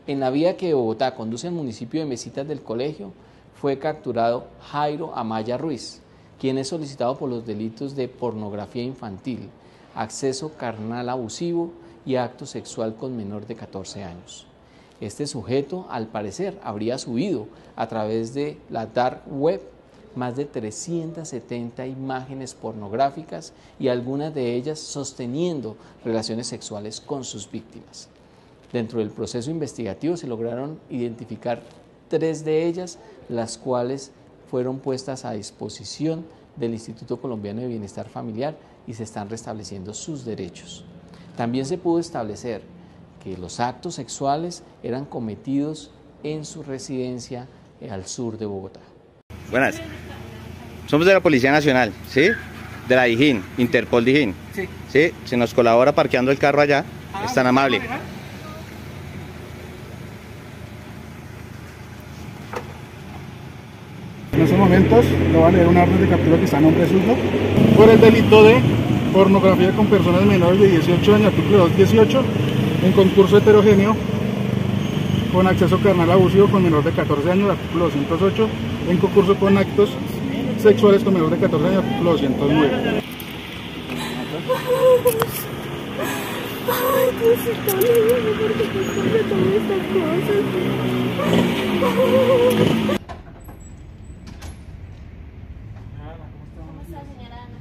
En la vía que de Bogotá conduce al municipio de Mesitas del Colegio, fue capturado Jairo Amaya Ruiz, quien es solicitado por los delitos de pornografía infantil, acceso carnal abusivo y acto sexual con menor de 14 años. Este sujeto, al parecer, habría subido a través de la dark web más de 370 imágenes pornográficas y algunas de ellas sosteniendo relaciones sexuales con sus víctimas. Dentro del proceso investigativo se lograron identificar 3 de ellas, las cuales fueron puestas a disposición del Instituto Colombiano de Bienestar Familiar y se están restableciendo sus derechos. También se pudo establecer que los actos sexuales eran cometidos en su residencia al sur de Bogotá. Buenas. Somos de la Policía Nacional, ¿sí? De la Dijín, Interpol Dijín. Sí. ¿Sí? Se nos colabora parqueando el carro allá. Es tan amable. En estos momentos le voy a leer una orden de captura que está a nombre suyo por el delito de pornografía con personas menores de 18 años, artículo 218, en concurso heterogéneo con acceso carnal abusivo con menor de 14 años, artículo 208, en concurso con actos sexuales con menor de 14 años, artículo 209. Ay, Diosito lindo, ¿por qué te ocurre todas estas cosas? ¿Cómo está, señora Ana?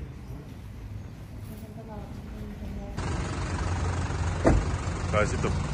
Cabecito.